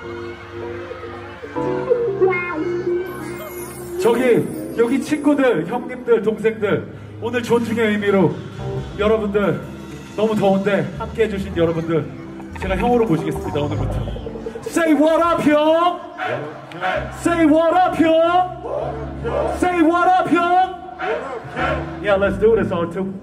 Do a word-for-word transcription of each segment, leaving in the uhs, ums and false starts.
저기 여기 친구들, 형님들, 동생들, 오늘 존중의 의미로 여러분들 너무 더운데 함께 해주신 여러분들 제가 형으로 모시겠습니다. 오늘부터 Say what up 형! Say what up 형! Say what up 형! Yeah, let's do this all too.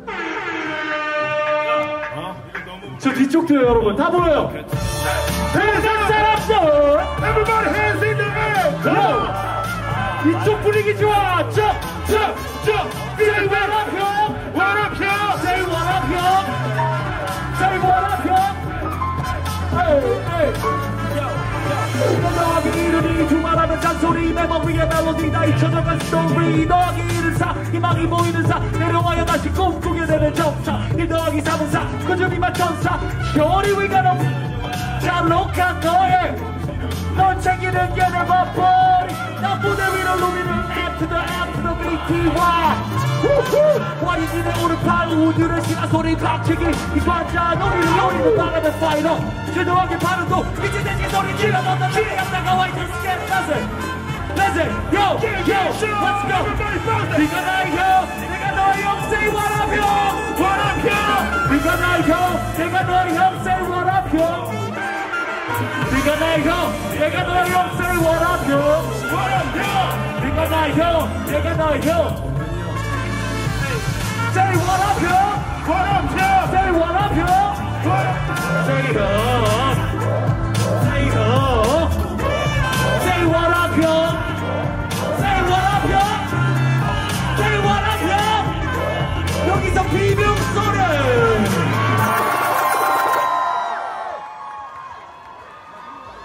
저 뒤쪽도요 여러분 다 보여요. Hands up, everybody hands in the air. Go! 이쪽 분위기 좋아. Jump, jump, jump. Say what up 형! What up 형! Say what up 형! Say what up 형! Hey, hey. 너하기 이름이 두말하는 잔소리 메모리의 멜로디 다 잊혀져간 스토리 너하기 이른 사 희망이 보이는 사 내려와야 다시 꿈꾸게 되는 점차 일 더하기 삼은 사 꾸준히 맞천사 쇼리 위가 잘록한 너의 널 챙기는 게 내 밥벌이 나 무대 위로 누비는 F to the F to the B T Y 와이진의 오른팔 우주를 시간 소리 박치기 이 관자 놀이를 노리는 바람의 파이터 제도하게 바르도 이제 대신 소리 질러 넣는 길에 갔다가 와이트 스캔 Listen Listen Yo Yo Let's go 네가 나의 형 내가 너의 형 Say what up 형 What up 형 네가 나의 형 내가 너의 형 Say what up 형 네가 나의 형 내가 너의 형 Say what up 형 What up 형 네가 나의 형 내가 너의 형 Say what up 형 What up 형 Say what up 형 What up Say what up